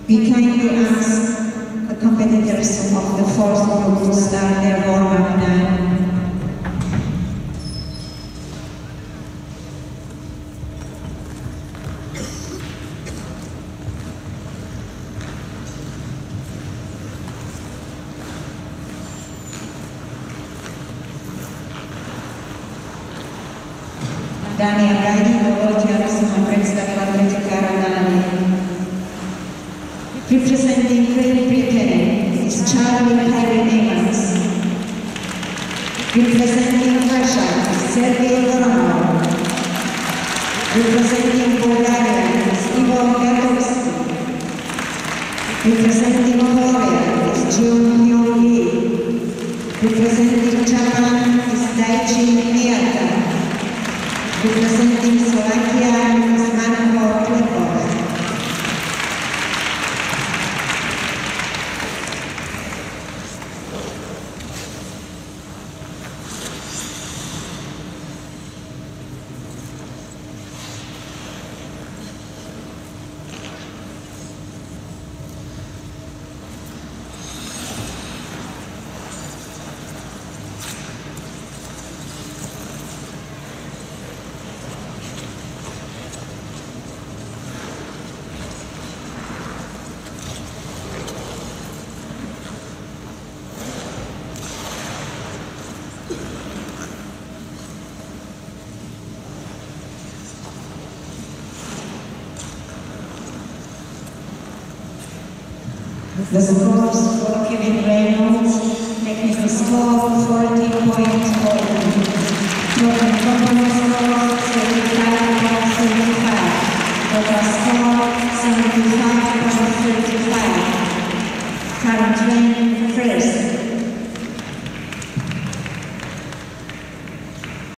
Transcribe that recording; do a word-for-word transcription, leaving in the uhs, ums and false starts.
We kindly ask the competitors of the fourth group to start their warm-up now. Dámy a páni, dovolte, aby som vám predstavila pretekárov Dánie. Representing Great Britain is Charlie Pirie-Evans. Representing Russia is Sergei Voronov. Representing Bulgaria is Ivo Gatovsky. Representing Korea is Jung Hyun-hee. Representing Japan is Daichi Miyata. Representing Slovakia is Marko Klepov. The scores for Kevin Reynolds, technical score fourteen point four.